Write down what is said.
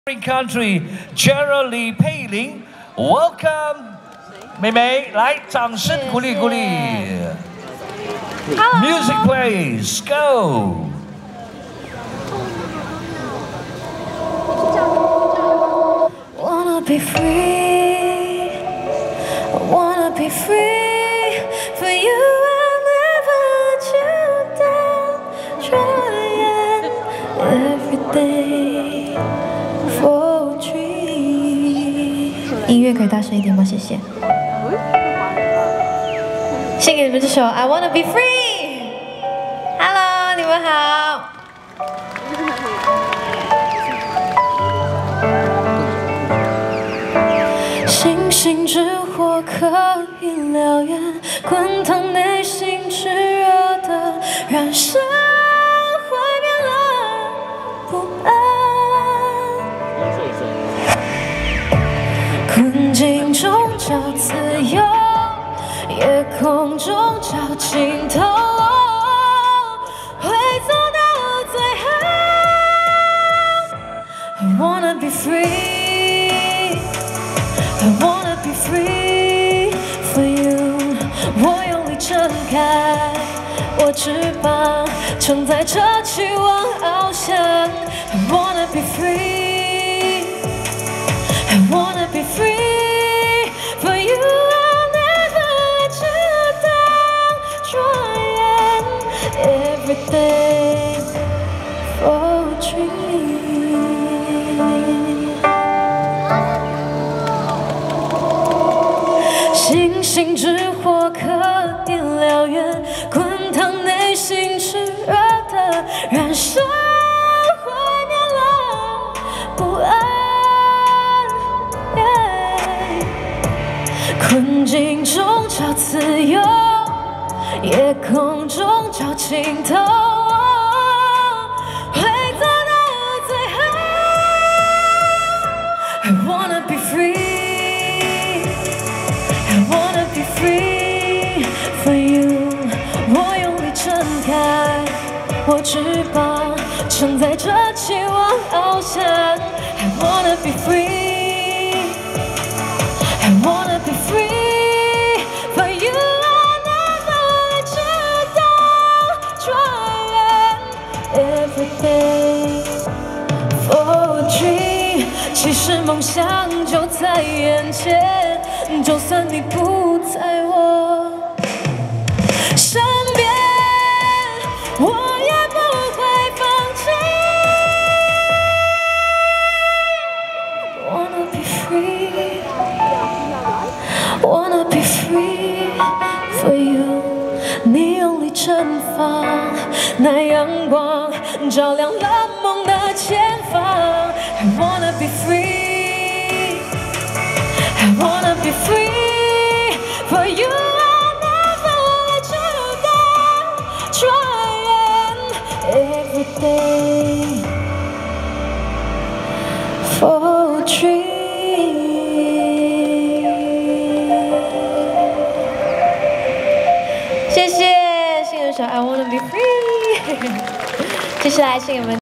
Country Gerald 李佩玲 ，Welcome， 妹妹来，掌声鼓励鼓励。Music please go。 Wanna be free, wanna be free for you. I'll never let you down. Trying every day for a dream. 音乐可以大声一点吗？谢谢。献给你们这首《I Wanna Be Free》。Hello， 你们好。星星之火可以燎原，滚烫内心炽热的燃烧，毁灭了不安。困境中找自由，夜空中找尽头，会走到最后。I wanna be free。I wanna be free for you。 我用力撑开我翅膀，承载着期望翱翔。I wanna be free。 I wanna be free for you。 I'll never let you down。 Trying every day for a dream。星星之火可点燎原，滚烫内心炽热的燃烧，毁灭了不安。困境中找自由，夜空中找尽头，会走到最后。I wanna be free。I wanna be free for you。 我用力撑开我翅膀，承载着期望翱翔。I wanna be free。 I wanna be free for you。 I'll never let you down。 Trying every day for a dream。 其实梦想就在眼前，就算你不在我身边，我也不会放弃。Wanna be free， wanna be free for you。 你用力绽放，那阳光照亮了梦的前方。I wanna be free。I wanna be free for you。 I'll never let you down。 Trying every day for a dream。 谢谢，新人手 I wanna be free。 接下来，请你们。